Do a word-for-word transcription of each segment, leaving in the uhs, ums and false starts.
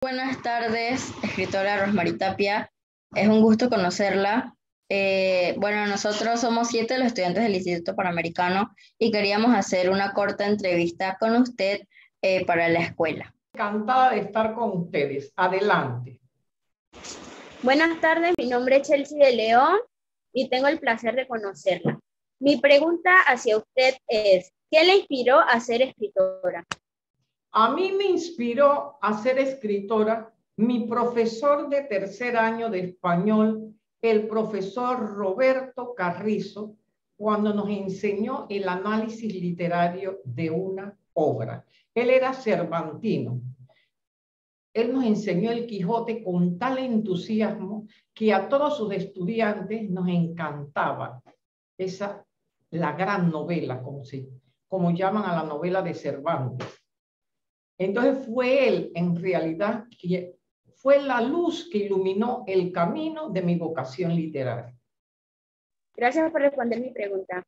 Buenas tardes, escritora Rosmarie Tapia. Es un gusto conocerla. Eh, bueno, nosotros somos siete los estudiantes del Instituto Panamericano y queríamos hacer una corta entrevista con usted eh, para la escuela. Encantada de estar con ustedes. Adelante. Buenas tardes, mi nombre es Chelsea de León y tengo el placer de conocerla. Mi pregunta hacia usted es, ¿qué le inspiró a ser escritora? A mí me inspiró a ser escritora mi profesor de tercer año de español, el profesor Roberto Carrizo, cuando nos enseñó el análisis literario de una obra. Él era cervantino. Él nos enseñó el Quijote con tal entusiasmo que a todos sus estudiantes nos encantaba esa, la gran novela, como, se, como llaman a la novela de Cervantes. Entonces fue él, en realidad, que fue la luz que iluminó el camino de mi vocación literaria. Gracias por responder mi pregunta.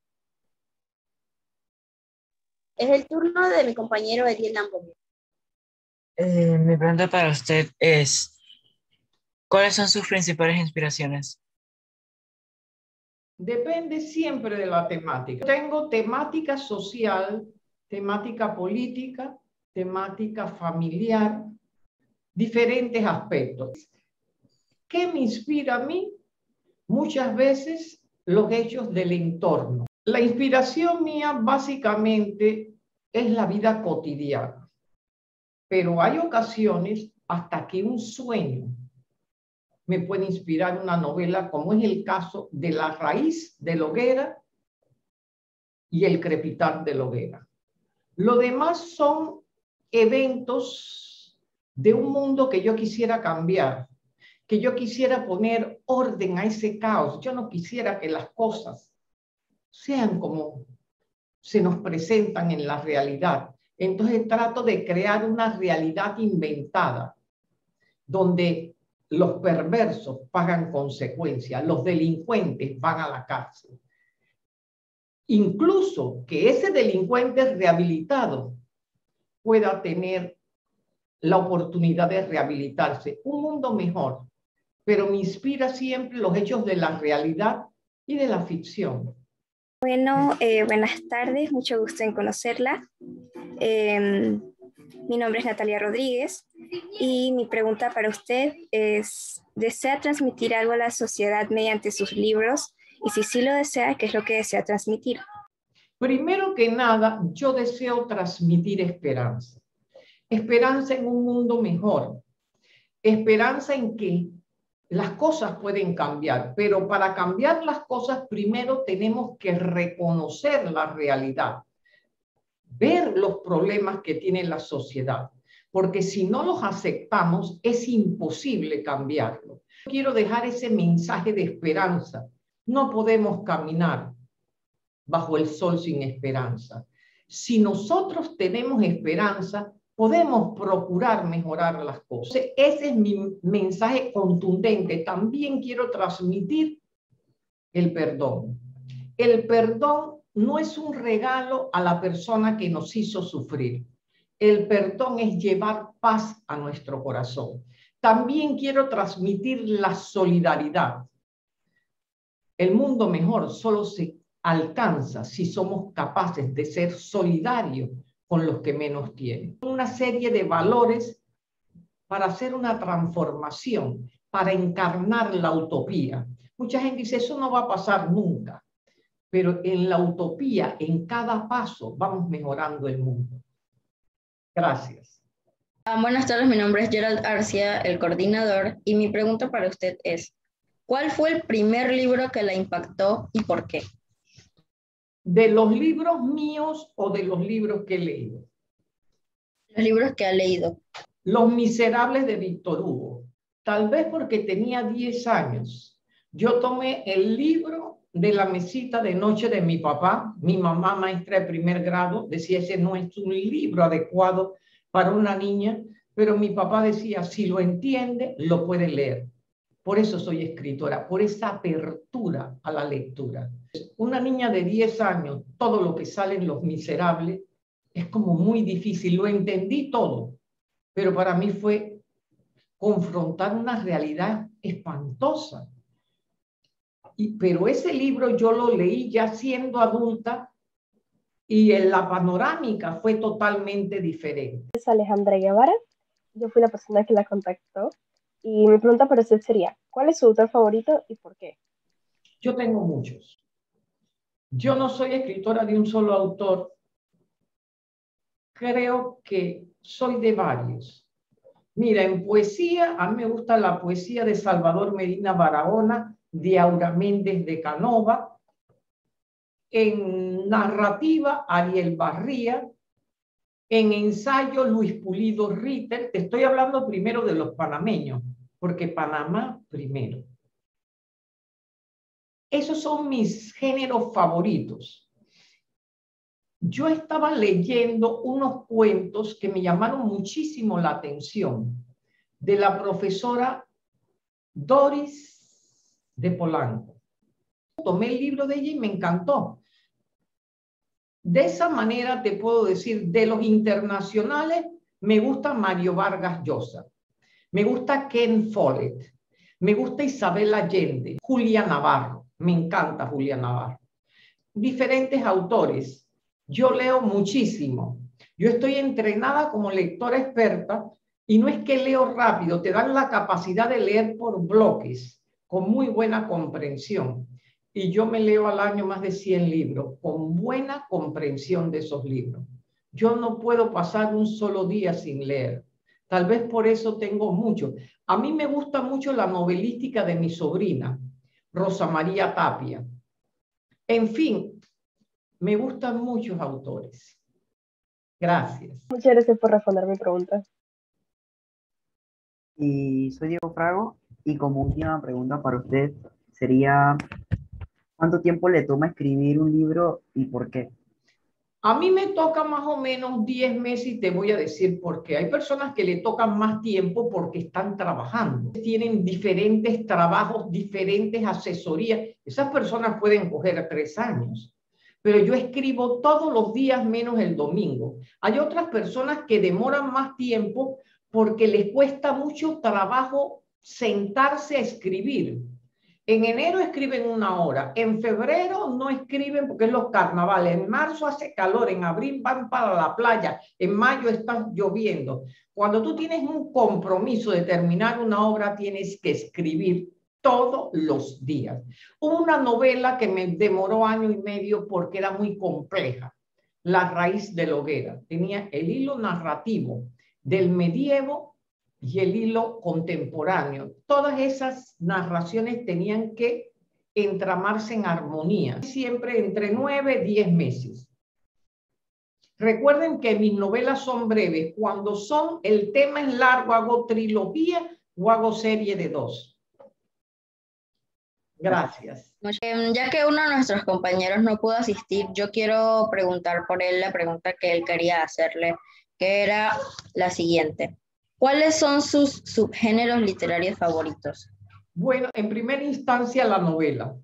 Es el turno de mi compañero Ediel Lambourg. Eh, mi pregunta para usted es, ¿cuáles son sus principales inspiraciones? Depende siempre de la temática. Tengo temática social, temática política, temática familiar, diferentes aspectos. ¿Qué me inspira a mí? Muchas veces los hechos del entorno. La inspiración mía básicamente es la vida cotidiana, pero hay ocasiones hasta que un sueño me puede inspirar una novela, como es el caso de La raíz de la hoguera y El crepitar de la hoguera. Lo demás son eventos de un mundo que yo quisiera cambiar, que yo quisiera poner orden a ese caos. Yo no quisiera que las cosas sean como se nos presentan en la realidad. Entonces trato de crear una realidad inventada, donde los perversos pagan consecuencias, los delincuentes van a la cárcel. Incluso que ese delincuente rehabilitado pueda tener la oportunidad de rehabilitarse, un mundo mejor, pero me inspira siempre los hechos de la realidad y de la ficción. Bueno, eh, buenas tardes, mucho gusto en conocerla. Eh, mi nombre es Natalia Rodríguez y mi pregunta para usted es, ¿desea transmitir algo a la sociedad mediante sus libros? Y si sí lo desea, ¿qué es lo que desea transmitir? Primero que nada, yo deseo transmitir esperanza. Esperanza en un mundo mejor. Esperanza en que las cosas pueden cambiar, pero para cambiar las cosas primero tenemos que reconocer la realidad, ver los problemas que tiene la sociedad, porque si no los aceptamos es imposible cambiarlo. Quiero dejar ese mensaje de esperanza. No podemos caminar bajo el sol sin esperanza. Si nosotros tenemos esperanza, podemos procurar mejorar las cosas. Ese es mi mensaje contundente. También quiero transmitir el perdón. El perdón no es un regalo a la persona que nos hizo sufrir. El perdón es llevar paz a nuestro corazón. También quiero transmitir la solidaridad. El mundo mejor solo se alcanza si somos capaces de ser solidarios con los que menos tienen. Una serie de valores para hacer una transformación, para encarnar la utopía. Mucha gente dice, eso no va a pasar nunca, pero en la utopía, en cada paso, vamos mejorando el mundo. Gracias. Ah, buenas tardes, mi nombre es Gerald Arcia, el coordinador, y mi pregunta para usted es, ¿cuál fue el primer libro que la impactó y por qué? ¿De los libros míos o de los libros que he leído? Los libros que ha leído. Los Miserables de Víctor Hugo. Tal vez porque tenía diez años. Yo tomé el libro de la mesita de noche de mi papá. Mi mamá, maestra de primer grado, decía, ese no es un libro adecuado para una niña, pero mi papá decía, si lo entiende, lo puede leer. Por eso soy escritora, por esa apertura a la lectura. Una niña de diez años, todo lo que sale en Los Miserables es como muy difícil. Lo entendí todo, pero para mí fue confrontar una realidad espantosa. Y, pero ese libro yo lo leí ya siendo adulta y en la panorámica fue totalmente diferente. Es Alejandra Guevara, yo fui la persona que la contactó y mi pregunta para usted sería, ¿cuál es su autor favorito y por qué? Yo tengo muchos. Yo no soy escritora de un solo autor. Creo que soy de varios. Mira, en poesía, a mí me gusta la poesía de Salvador Medina Barahona, de Aura Méndez de Canova. En narrativa, Ariel Barría. En ensayo, Luis Pulido Ritter. Te estoy hablando primero de los panameños, porque Panamá primero. Esos son mis géneros favoritos. Yo estaba leyendo unos cuentos que me llamaron muchísimo la atención de la profesora Doris de Polanco. Tomé el libro de ella y me encantó. De esa manera te puedo decir, de los internacionales, me gusta Mario Vargas Llosa, me gusta Ken Follett, me gusta Isabel Allende, Julia Navarro, me encanta Julia Navarro. Diferentes autores. Yo leo muchísimo. Yo estoy entrenada como lectora experta y no es que leo rápido, te dan la capacidad de leer por bloques, con muy buena comprensión. Y yo me leo al año más de cien libros, con buena comprensión de esos libros. Yo no puedo pasar un solo día sin leer. Tal vez por eso tengo mucho. A mí me gusta mucho la novelística de mi sobrina, Rosa María Tapia. En fin, me gustan muchos autores. Gracias. Muchas gracias por responder mi pregunta. Y soy Diego Frago y como última pregunta para usted sería, ¿cuánto tiempo le toma escribir un libro y por qué? A mí me toca más o menos diez meses y te voy a decir por qué. Hay personas que le tocan más tiempo porque están trabajando. Tienen diferentes trabajos, diferentes asesorías. Esas personas pueden coger tres años. Pero yo escribo todos los días menos el domingo. Hay otras personas que demoran más tiempo porque les cuesta mucho trabajo sentarse a escribir. En enero escriben una hora, en febrero no escriben porque es los carnavales, en marzo hace calor, en abril van para la playa, en mayo está lloviendo. Cuando tú tienes un compromiso de terminar una obra, tienes que escribir todos los días. Una novela que me demoró año y medio porque era muy compleja, La raíz de la hoguera. Tenía el hilo narrativo del medievo y el hilo contemporáneo. Todas esas narraciones tenían que entramarse en armonía, siempre entre nueve y diez meses. Recuerden que mis novelas son breves. Cuando son, el tema es largo, hago trilogía o hago serie de dos. Gracias. Ya que uno de nuestros compañeros no pudo asistir, yo quiero preguntar por él la pregunta que él quería hacerle, que era la siguiente. ¿Cuáles son sus subgéneros literarios favoritos? Bueno, en primera instancia, la novela.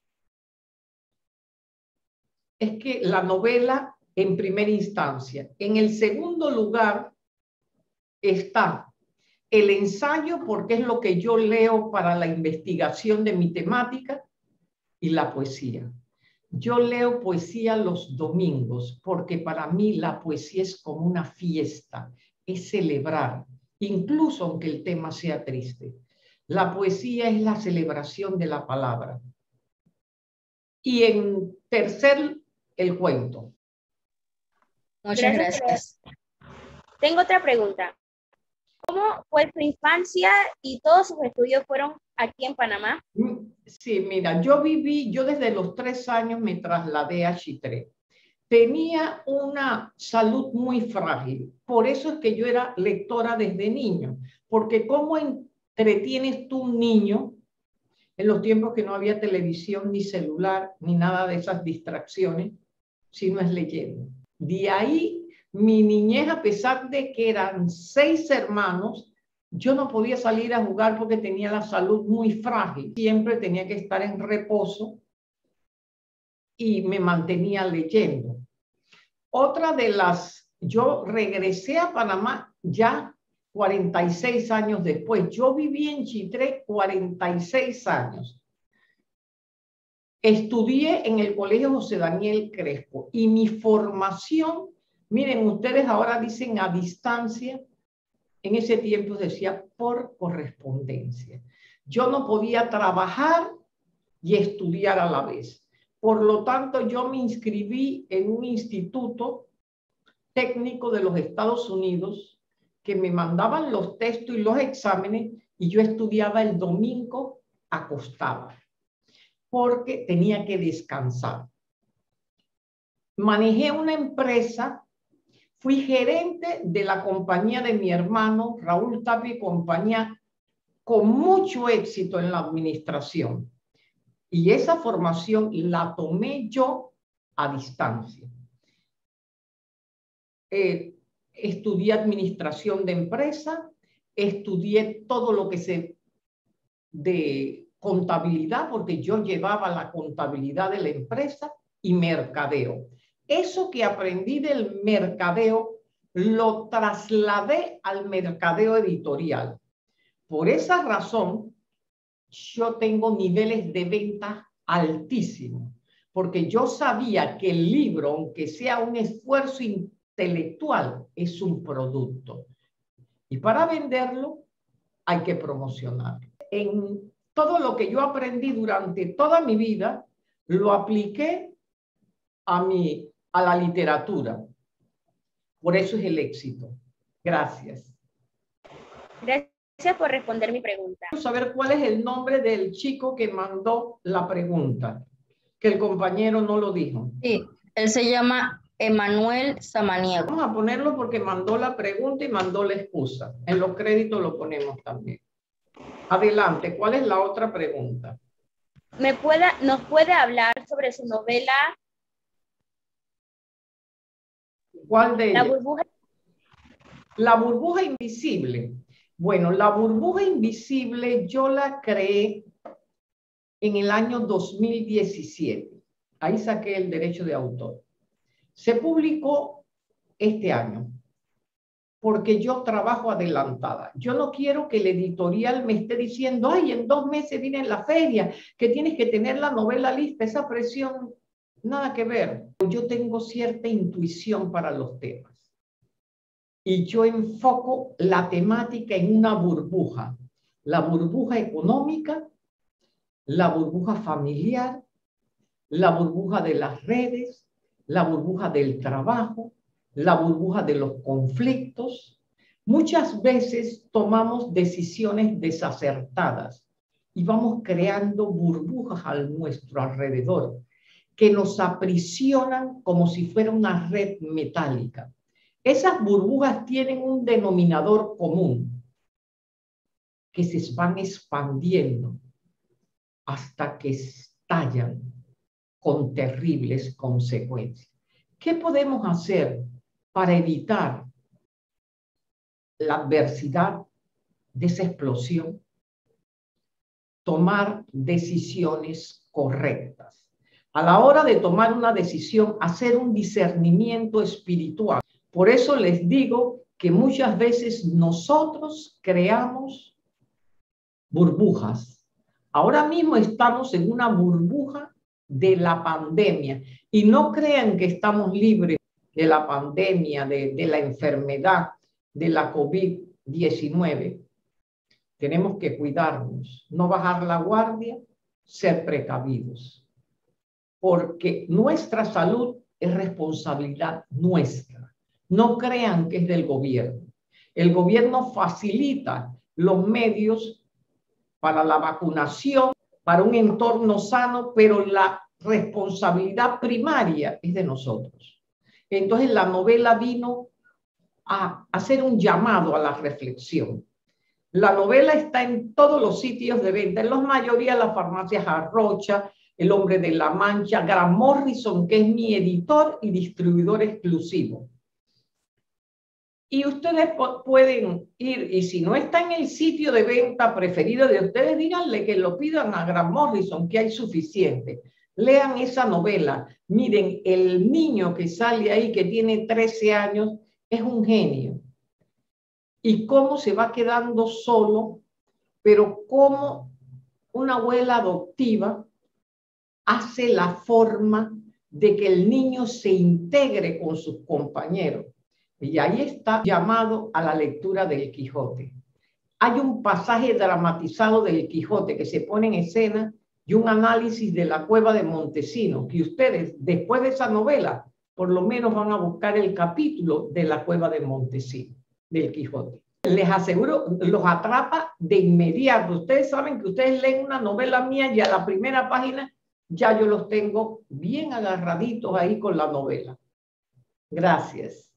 Es que la novela en primera instancia. En el segundo lugar está el ensayo, porque es lo que yo leo para la investigación de mi temática, y la poesía. Yo leo poesía los domingos, porque para mí la poesía es como una fiesta, es celebrar. Incluso aunque el tema sea triste. La poesía es la celebración de la palabra. Y en tercer, el cuento. Muchas gracias. gracias. Tengo otra pregunta. ¿Cómo fue su infancia y todos sus estudios fueron aquí en Panamá? Sí, mira, yo viví, yo desde los tres años me trasladé a Chitré. Tenía una salud muy frágil, por eso es que yo era lectora desde niño, porque ¿cómo entretienes tú un niño en los tiempos que no había televisión, ni celular, ni nada de esas distracciones, si no es leyendo? De ahí mi niñez, a pesar de que eran seis hermanos, yo no podía salir a jugar porque tenía la salud muy frágil, siempre tenía que estar en reposo y me mantenía leyendo. Otra de las, yo regresé a Panamá ya cuarenta y seis años después. Yo viví en Chitré cuarenta y seis años. Estudié en el Colegio José Daniel Crespo y mi formación, miren, ustedes ahora dicen a distancia, en ese tiempo decía por correspondencia. Yo no podía trabajar y estudiar a la vez. Por lo tanto, yo me inscribí en un instituto técnico de los Estados Unidos que me mandaban los textos y los exámenes y yo estudiaba el domingo acostada porque tenía que descansar. Manejé una empresa, fui gerente de la compañía de mi hermano Raúl Tapia y compañía, con mucho éxito en la administración. Y esa formación la tomé yo a distancia. Eh, estudié administración de empresa, estudié todo lo que se de contabilidad, porque yo llevaba la contabilidad de la empresa y mercadeo. Eso que aprendí del mercadeo lo trasladé al mercadeo editorial. Por esa razón, yo tengo niveles de venta altísimos, porque yo sabía que el libro, aunque sea un esfuerzo intelectual, es un producto. Y para venderlo hay que promocionarlo. En todo lo que yo aprendí durante toda mi vida, lo apliqué a, mi, a la literatura. Por eso es el éxito. Gracias. Gracias por responder mi pregunta. Quiero saber cuál es el nombre del chico que mandó la pregunta, que el compañero no lo dijo. Sí, él se llama Emanuel Samaniego. Vamos a ponerlo porque mandó la pregunta y mandó la excusa. En los créditos lo ponemos también. Adelante, ¿cuál es la otra pregunta? ¿Me puede, ¿Nos puede hablar sobre su novela? ¿Cuál de ellas? La burbuja. La burbuja invisible. Bueno, la burbuja invisible yo la creé en el año dos mil diecisiete. Ahí saqué el derecho de autor. Se publicó este año porque yo trabajo adelantada. Yo no quiero que el editorial me esté diciendo, ay, en dos meses viene la feria, que tienes que tener la novela lista. Esa presión, nada que ver. Yo tengo cierta intuición para los temas. Y yo enfoco la temática en una burbuja. La burbuja económica, la burbuja familiar, la burbuja de las redes, la burbuja del trabajo, la burbuja de los conflictos. Muchas veces tomamos decisiones desacertadas y vamos creando burbujas a nuestro alrededor que nos aprisionan como si fuera una red metálica. Esas burbujas tienen un denominador común, que se van expandiendo hasta que estallan con terribles consecuencias. ¿Qué podemos hacer para evitar la adversidad de esa explosión? Tomar decisiones correctas. A la hora de tomar una decisión, hacer un discernimiento espiritual. Por eso les digo que muchas veces nosotros creamos burbujas. Ahora mismo estamos en una burbuja de la pandemia y no crean que estamos libres de la pandemia, de, de la enfermedad, de la COVID diecinueve. Tenemos que cuidarnos, no bajar la guardia, ser precavidos, porque nuestra salud es responsabilidad nuestra. No crean que es del gobierno. El gobierno facilita los medios para la vacunación, para un entorno sano, pero la responsabilidad primaria es de nosotros. Entonces la novela vino a hacer un llamado a la reflexión. La novela está en todos los sitios de venta, en la mayoría de las farmacias Arrocha, El Hombre de la Mancha, Grant Morrison, que es mi editor y distribuidor exclusivo. Y ustedes pueden ir, y si no está en el sitio de venta preferido de ustedes, díganle que lo pidan a Grant Morrison, que hay suficiente. Lean esa novela. Miren, el niño que sale ahí, que tiene trece años, es un genio. y cómo se va quedando solo, pero cómo una abuela adoptiva hace la forma de que el niño se integre con sus compañeros. Y ahí está llamado a la lectura del Quijote. Hay un pasaje dramatizado del Quijote que se pone en escena y un análisis de la cueva de Montesinos, que ustedes, después de esa novela, por lo menos van a buscar el capítulo de la cueva de Montesinos, del Quijote. Les aseguro, los atrapa de inmediato. Ustedes saben que ustedes leen una novela mía y a la primera página ya yo los tengo bien agarraditos ahí con la novela. Gracias.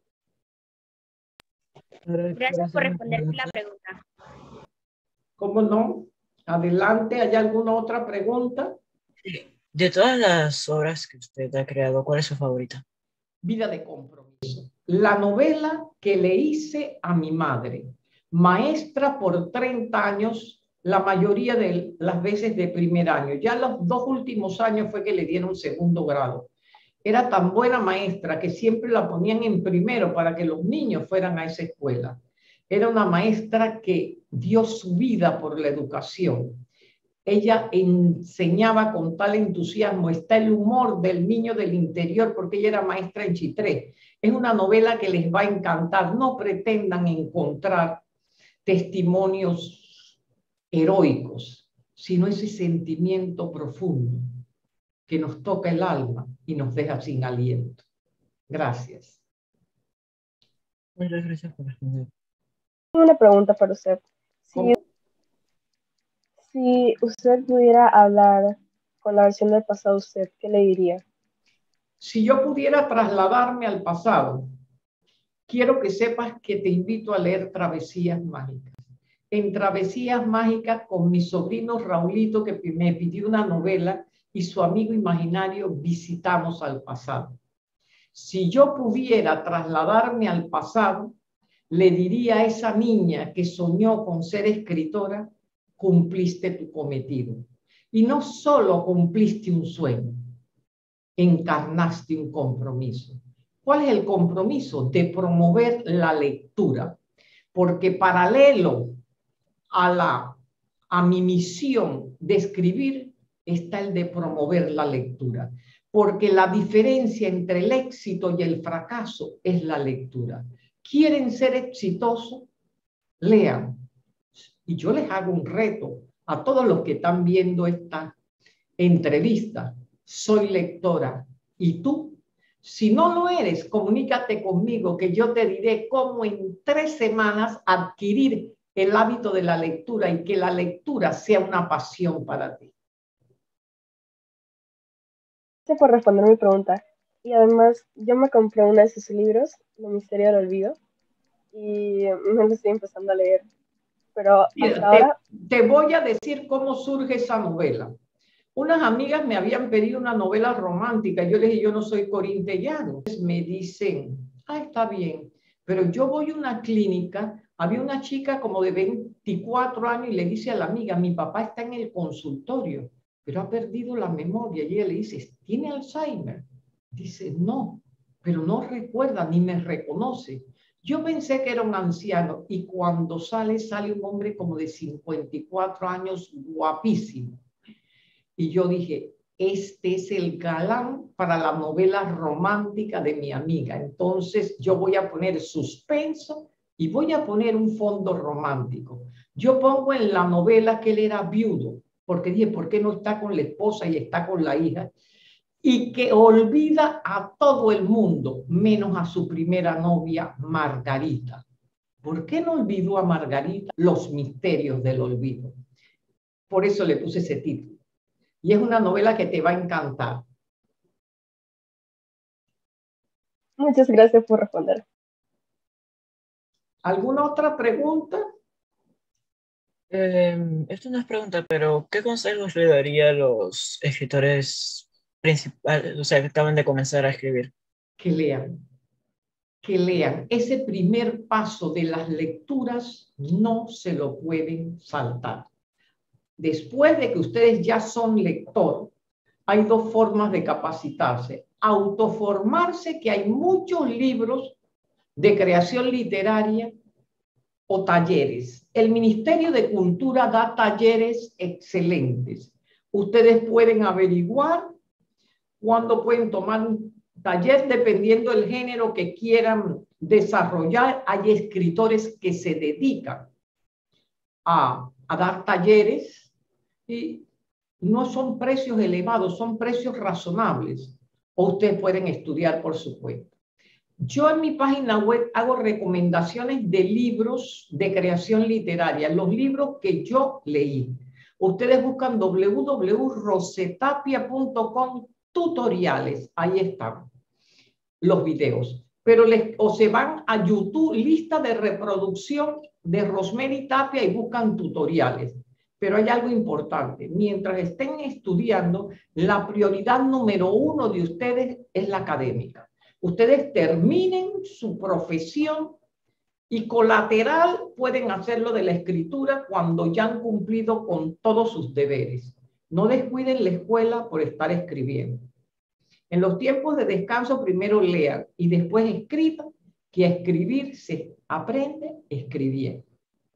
Gracias por responder la pregunta. ¿Cómo no? Adelante, ¿hay alguna otra pregunta? De todas las obras que usted ha creado, ¿cuál es su favorita? Vida de compromiso. La novela que le hice a mi madre, maestra por treinta años, la mayoría de las veces de primer año. Ya los dos últimos años fue que le dieron segundo grado. Era tan buena maestra que siempre la ponían en primero para que los niños fueran a esa escuela. Era una maestra que dio su vida por la educación. Ella enseñaba con tal entusiasmo. Está el humor del niño del interior, porque ella era maestra en Chitré. Es una novela que les va a encantar. No pretendan encontrar testimonios heroicos, sino ese sentimiento profundo que nos toca el alma y nos deja sin aliento. Gracias. Muchas gracias por responder. Una pregunta para usted. Si, si usted pudiera hablar con la versión del pasado, ¿usted qué le diría? Si yo pudiera trasladarme al pasado, quiero que sepas que te invito a leer Travesías Mágicas. En Travesías Mágicas, con mi sobrino Raulito, que me pidió una novela, y su amigo imaginario, visitamos al pasado. Si yo pudiera trasladarme al pasado, le diría a esa niña que soñó con ser escritora: cumpliste tu cometido. Y no solo cumpliste un sueño, encarnaste un compromiso. ¿Cuál es el compromiso? De promover la lectura. Porque paralelo a, la, a mi misión de escribir está el de promover la lectura. Porque la diferencia entre el éxito y el fracaso es la lectura. ¿Quieren ser exitosos? Lean. Y yo les hago un reto a todos los que están viendo esta entrevista. Soy lectora. ¿Y tú? Si no lo eres, comunícate conmigo, que yo te diré cómo en tres semanas adquirir el hábito de la lectura y que la lectura sea una pasión para ti. Gracias por responder mi pregunta. Y además, yo me compré uno de sus libros, El misterio del olvido, y me lo estoy empezando a leer. Pero hasta te, ahora... te voy a decir cómo surge esa novela. Unas amigas me habían pedido una novela romántica. Yo les dije, yo no soy corintellano. Me dicen, ah, está bien, pero yo voy a una clínica. Había una chica como de veinticuatro años y le dice a la amiga, mi papá está en el consultorio, pero ha perdido la memoria. Y ella le dice, ¿tiene Alzheimer? Dice, no, pero no recuerda ni me reconoce. Yo pensé que era un anciano y cuando sale, sale un hombre como de cincuenta y cuatro años, guapísimo. Y yo dije, este es el galán para la novela romántica de mi amiga. Entonces yo voy a poner suspenso y voy a poner un fondo romántico. Yo pongo en la novela que él era viudo, porque dije, ¿por qué no está con la esposa y está con la hija? Y que olvida a todo el mundo, menos a su primera novia, Margarita. ¿Por qué no olvidó a Margarita? Los misterios del olvido. Por eso le puse ese título. Y es una novela que te va a encantar. Muchas gracias por responder. ¿Alguna otra pregunta? Eh, esto no es pregunta, pero ¿qué consejos le daría a los escritores principales, o sea, que acaban de comenzar a escribir? Que lean. Que lean. Ese primer paso de las lecturas no se lo pueden saltar. Después de que ustedes ya son lector, hay dos formas de capacitarse. Autoformarse, que hay muchos libros de creación literaria o talleres. El Ministerio de Cultura da talleres excelentes. Ustedes pueden averiguar cuándo pueden tomar un taller dependiendo del género que quieran desarrollar. Hay escritores que se dedican a, a dar talleres y no son precios elevados, son precios razonables. O ustedes pueden estudiar por su cuenta. Yo en mi página web hago recomendaciones de libros de creación literaria, los libros que yo leí. Ustedes buscan w w w punto rosetapia punto com tutoriales, ahí están los videos. Pero les, o se van a YouTube, lista de reproducción de Rosemary Tapia y buscan tutoriales. Pero hay algo importante, mientras estén estudiando, la prioridad número uno de ustedes es la académica. Ustedes terminen su profesión y colateral pueden hacerlo de la escritura cuando ya han cumplido con todos sus deberes. No descuiden la escuela por estar escribiendo. En los tiempos de descanso primero lean y después escriban, que a escribir se aprende escribiendo.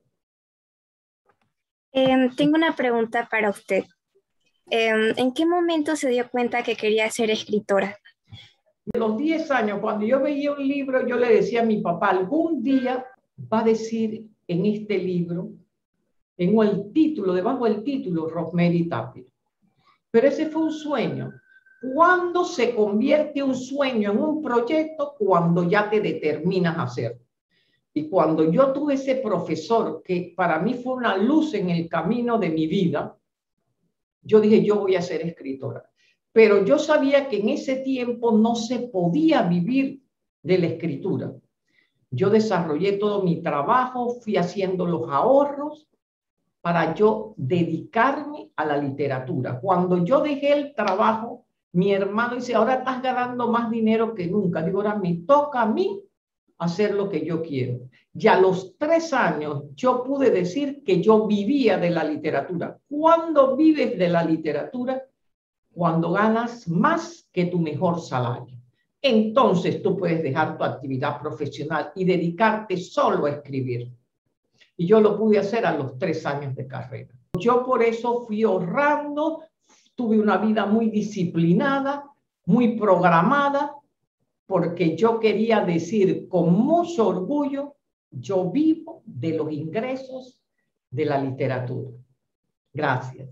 Eh, tengo una pregunta para usted. Eh, ¿En qué momento se dio cuenta que quería ser escritora? De los diez años, cuando yo veía un libro, yo le decía a mi papá, algún día va a decir en este libro, en el título, debajo del título, Rosemary Tapia. Pero ese fue un sueño. ¿Cuándo se convierte un sueño en un proyecto? Cuando ya te determinas a hacerlo. Y cuando yo tuve ese profesor, que para mí fue una luz en el camino de mi vida, yo dije, yo voy a ser escritora. Pero yo sabía que en ese tiempo no se podía vivir de la escritura. Yo desarrollé todo mi trabajo, fui haciendo los ahorros para yo dedicarme a la literatura. Cuando yo dejé el trabajo, mi hermano dice, ahora estás ganando más dinero que nunca. Digo, ahora me toca a mí hacer lo que yo quiero. Y a los tres años yo pude decir que yo vivía de la literatura. ¿Cuándo vives de la literatura? Cuando ganas más que tu mejor salario. Entonces tú puedes dejar tu actividad profesional y dedicarte solo a escribir. Y yo lo pude hacer a los tres años de carrera. Yo por eso fui ahorrando, tuve una vida muy disciplinada, muy programada, porque yo quería decir con mucho orgullo, yo vivo de los ingresos de la literatura. Gracias.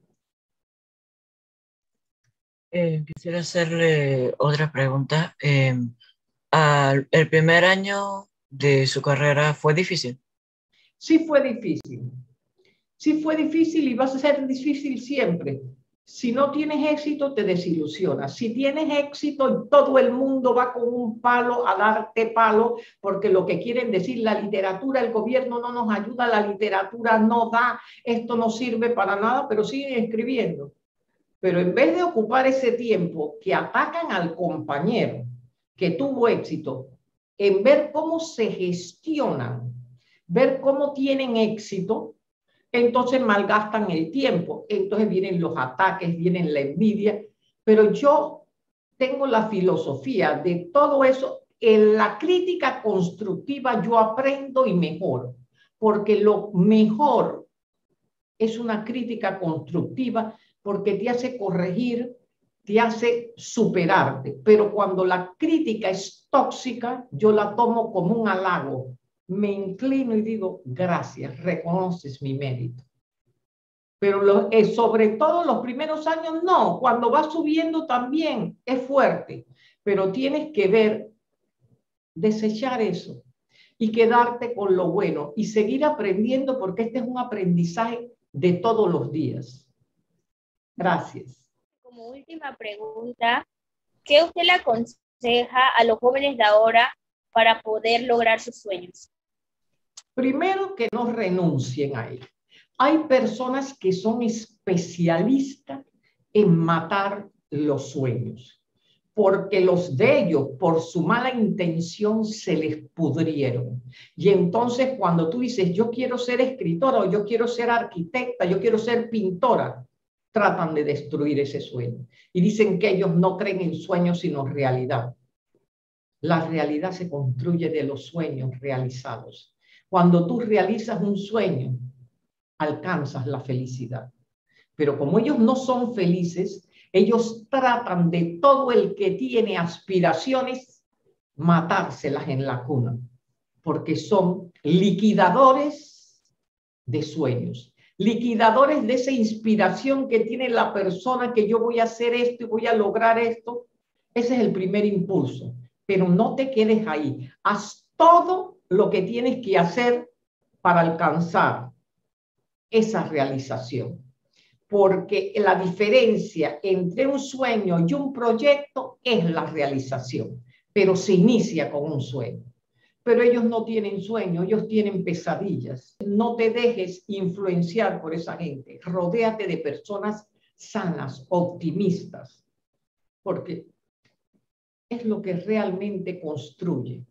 Eh, quisiera hacerle otra pregunta. Eh, al- ¿el primer año de su carrera fue difícil? Sí fue difícil. Sí fue difícil y va a ser difícil siempre. Si no tienes éxito, te desilusionas. Si tienes éxito, todo el mundo va con un palo a darte palo, porque lo que quieren decir, la literatura, el gobierno no nos ayuda, la literatura no da, esto no sirve para nada, pero siguen escribiendo. Pero en vez de ocupar ese tiempo que atacan al compañero que tuvo éxito, en ver cómo se gestionan, ver cómo tienen éxito, entonces malgastan el tiempo. Entonces vienen los ataques, vienen la envidia. Pero yo tengo la filosofía de todo eso. En la crítica constructiva yo aprendo y mejoro, porque lo mejor es una crítica constructiva, porque te hace corregir, te hace superarte. Pero cuando la crítica es tóxica, yo la tomo como un halago. Me inclino y digo, gracias, reconoces mi mérito. Pero lo, eh, sobre todo los primeros años, no. Cuando vas subiendo también es fuerte. Pero tienes que ver, desechar eso y quedarte con lo bueno y seguir aprendiendo, porque este es un aprendizaje de todos los días. Gracias. Como última pregunta, ¿qué usted le aconseja a los jóvenes de ahora para poder lograr sus sueños? Primero, que no renuncien a él. Hay personas que son especialistas en matar los sueños, porque los de ellos, por su mala intención, se les pudrieron. Y entonces cuando tú dices, yo quiero ser escritora, o yo quiero ser arquitecta, yo quiero ser pintora, tratan de destruir ese sueño. Y dicen que ellos no creen en sueños, sino realidad. La realidad se construye de los sueños realizados. Cuando tú realizas un sueño, alcanzas la felicidad. Pero como ellos no son felices, ellos tratan de todo el que tiene aspiraciones matárselas en la cuna, porque son liquidadores de sueños, liquidadores de esa inspiración que tiene la persona, que yo voy a hacer esto y voy a lograr esto. Ese es el primer impulso, pero no te quedes ahí. Haz todo lo que tienes que hacer para alcanzar esa realización. Porque la diferencia entre un sueño y un proyecto es la realización, pero se inicia con un sueño. Pero ellos no tienen sueño, ellos tienen pesadillas. No te dejes influenciar por esa gente. Rodéate de personas sanas, optimistas, porque es lo que realmente construye.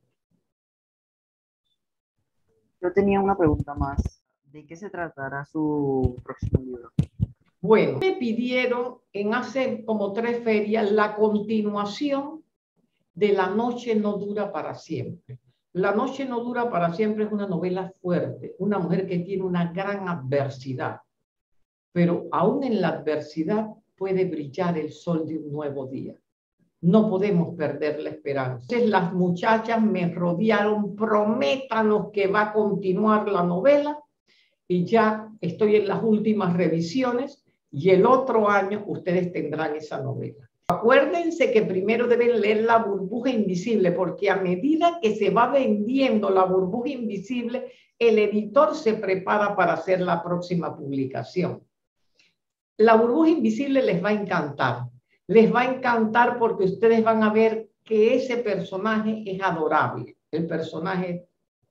Yo tenía una pregunta más. ¿De qué se tratará su próximo libro? Bueno, me pidieron en hace como tres ferias la continuación de La noche no dura para siempre. La noche no dura para siempre es una novela fuerte, una mujer que tiene una gran adversidad, pero aún en la adversidad puede brillar el sol de un nuevo día. No podemos perder la esperanza. Entonces las muchachas me rodearon, prométanos que va a continuar la novela, y ya estoy en las últimas revisiones, y el otro año ustedes tendrán esa novela. Acuérdense que primero deben leer La burbuja invisible, porque a medida que se va vendiendo La burbuja invisible, el editor se prepara para hacer la próxima publicación. La burbuja invisible les va a encantar. Les va a encantar porque ustedes van a ver que ese personaje es adorable, el personaje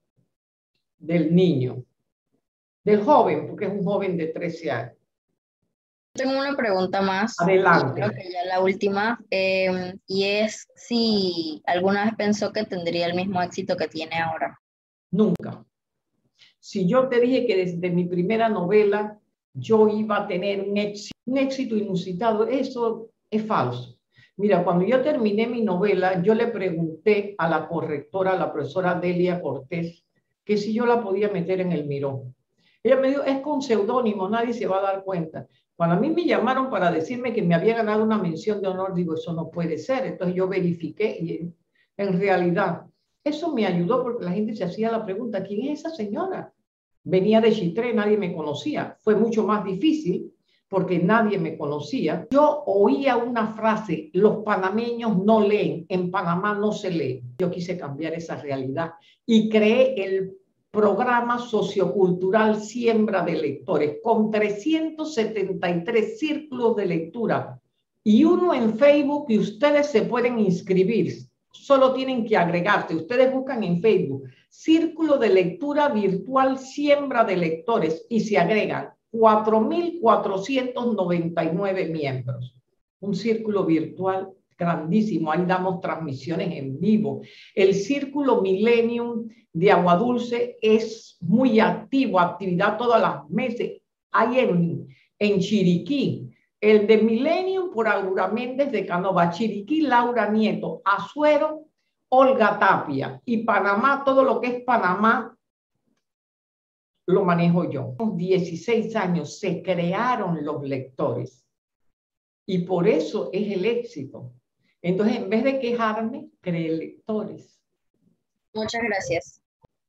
del niño, del joven, porque es un joven de trece años. Tengo una pregunta más. Adelante. Creo que ya la última, eh, y es si alguna vez pensó que tendría el mismo éxito que tiene ahora. Nunca. Si yo te dije que desde mi primera novela yo iba a tener un éxito, un éxito inusitado, eso es falso. Mira, cuando yo terminé mi novela, yo le pregunté a la correctora, a la profesora Delia Cortés, que si yo la podía meter en el Miró. Ella me dijo, es con seudónimo, nadie se va a dar cuenta. Cuando a mí me llamaron para decirme que me había ganado una mención de honor, digo, eso no puede ser. Entonces yo verifiqué y en realidad eso me ayudó porque la gente se hacía la pregunta, ¿quién es esa señora? Venía de Chitré, nadie me conocía. Fue mucho más difícil porque nadie me conocía. Yo oía una frase, los panameños no leen, en Panamá no se lee. Yo quise cambiar esa realidad y creé el programa sociocultural Siembra de Lectores, con trescientos setenta y tres círculos de lectura y uno en Facebook, y ustedes se pueden inscribir. Solo tienen que agregarse. Ustedes buscan en Facebook Círculo de Lectura Virtual Siembra de Lectores y se agregan cuatro mil cuatrocientos noventa y nueve miembros. Un círculo virtual grandísimo. Ahí damos transmisiones en vivo. El Círculo Millennium de Agua Dulce es muy activo, actividad todas las meses. Hay en, en Chiriquí. El de Millennium por Aura Méndez de Canova, Chiriquí, Laura Nieto, Azuero, Olga Tapia, y Panamá, todo lo que es Panamá lo manejo yo. dieciséis años se crearon los lectores y por eso es el éxito. Entonces, en vez de quejarme, creé lectores. Muchas gracias.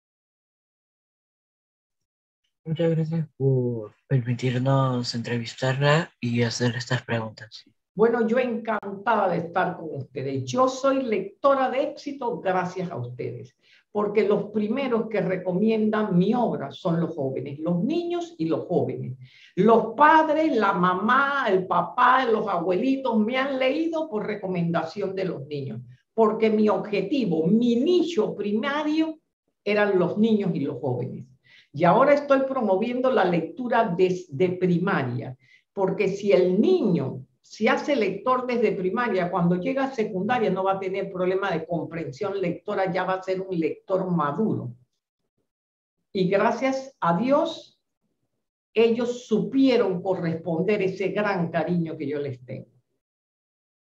Muchas gracias por permitirnos entrevistarla y hacer estas preguntas. Bueno, yo encantada de estar con ustedes. Yo soy lectora de éxito gracias a ustedes, porque los primeros que recomiendan mi obra son los jóvenes, los niños y los jóvenes. Los padres, la mamá, el papá, los abuelitos me han leído por recomendación de los niños, porque mi objetivo, mi nicho primario eran los niños y los jóvenes. Y ahora estoy promoviendo la lectura desde primaria, porque si el niño se hace lector desde primaria, cuando llega a secundaria no va a tener problema de comprensión lectora, ya va a ser un lector maduro. Y gracias a Dios, ellos supieron corresponder ese gran cariño que yo les tengo.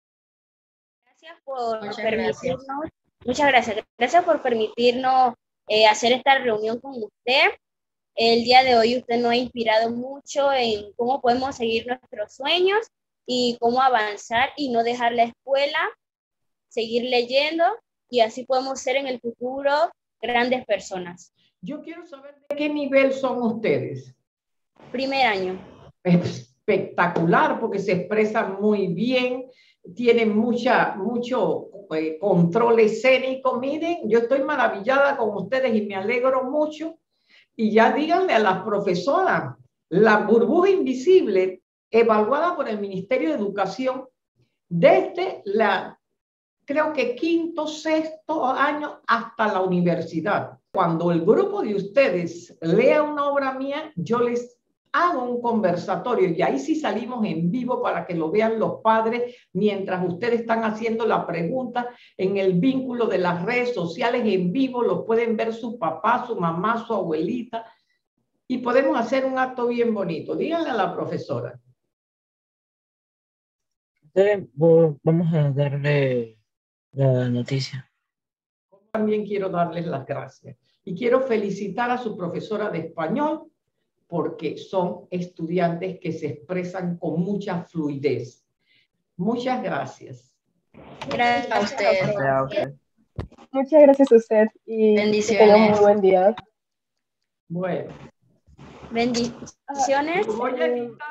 Gracias por Muchas permitirnos, gracias. muchas gracias, gracias por permitirnos eh, hacer esta reunión con usted. El día de hoy usted nos ha inspirado mucho en cómo podemos seguir nuestros sueños y cómo avanzar y no dejar la escuela, seguir leyendo y así podemos ser en el futuro grandes personas. Yo quiero saber de qué nivel son ustedes. Primer año. Espectacular, porque se expresan muy bien, tienen mucha, mucho eh, control escénico. Miren, yo estoy maravillada con ustedes y me alegro mucho. Y ya díganle a las profesoras, la burbuja invisible evaluada por el Ministerio de Educación desde la, creo que quinto, sexto año hasta la universidad. Cuando el grupo de ustedes lea una obra mía, yo les hago un conversatorio y ahí sí salimos en vivo para que lo vean los padres mientras ustedes están haciendo la pregunta en el vínculo de las redes sociales en vivo, lo pueden ver su papá, su mamá, su abuelita y podemos hacer un acto bien bonito. Díganle a la profesora. Vamos a darle la noticia. También quiero darles las gracias y quiero felicitar a su profesora de español porque son estudiantes que se expresan con mucha fluidez. Muchas gracias. Gracias a usted. A usted. Muchas gracias a usted y Bendiciones. que tenga un muy buen día. Bueno. Bendiciones. Voy a quitar